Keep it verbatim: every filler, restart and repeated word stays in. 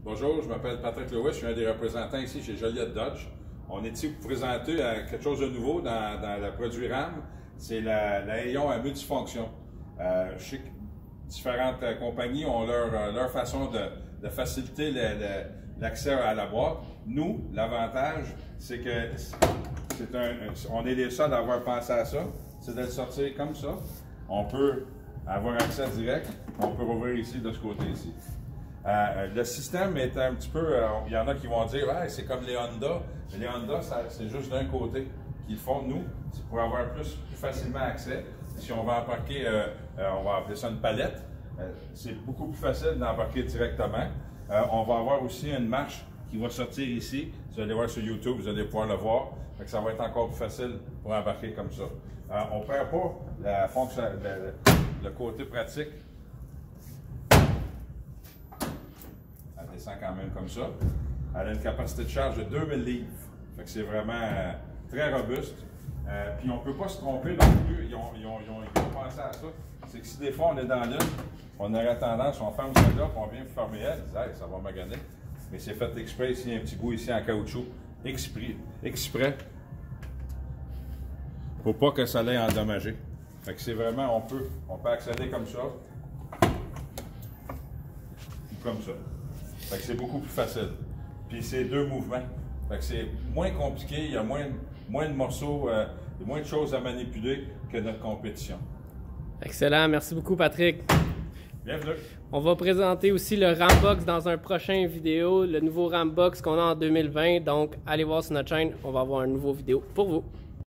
Bonjour, je m'appelle Patrick Lewis, je suis un des représentants ici chez Joliette Dodge. On est ici pour vous présenter euh, quelque chose de nouveau dans, dans le produit RAM, c'est la, la Aion à multifonction. Euh, je sais que différentes euh, compagnies ont leur, euh, leur façon de, de faciliter l'accès à la boîte. Nous, l'avantage, c'est que c'est un, on est les seuls à avoir pensé à ça, c'est de le sortir comme ça. On peut avoir accès direct, on peut rouvrir ici de ce côté ici. Euh, le système est un petit peu, euh, il y en a qui vont dire ah, c'est comme les Honda, mais les Honda c'est juste d'un côté qu'ils font. Nous, c'est pour avoir plus, plus facilement accès. Si on va embarquer, euh, euh, on va appeler ça une palette, euh, c'est beaucoup plus facile d'embarquer directement. Euh, on va avoir aussi une marche qui va sortir ici. Vous allez voir sur YouTube, vous allez pouvoir le voir. Fait que ça va être encore plus facile pour embarquer comme ça. Euh, on ne perd pas la fonction, le, le côté pratique. Elle descend quand même comme ça. Elle a une capacité de charge de deux mille livres. Fait que c'est vraiment euh, très robuste. Euh, puis on ne peut pas se tromper non plus. Ils ont, ils ont, ils ont, ils ont pensé à ça. C'est que si des fois on est dans l'une, on aurait tendance, on ferme celle-là, puis on vient fermer elle, on dit hey, ça va maganer. Mais c'est fait exprès ici, un petit bout ici en caoutchouc. Exprès. Exprès. Pour pas que ça l'ait endommagé. Fait que c'est vraiment, on peut, on peut accéder comme ça. Ou comme ça. Fait que c'est beaucoup plus facile. Puis c'est deux mouvements. Fait que c'est moins compliqué, il y a moins, moins de morceaux, euh, moins de choses à manipuler que notre compétition. Excellent, merci beaucoup Patrick. Bienvenue. On va présenter aussi le Rambox dans un prochain vidéo, le nouveau Rambox qu'on a en deux mille vingt. Donc allez voir sur notre chaîne, on va avoir une nouvelle vidéo pour vous.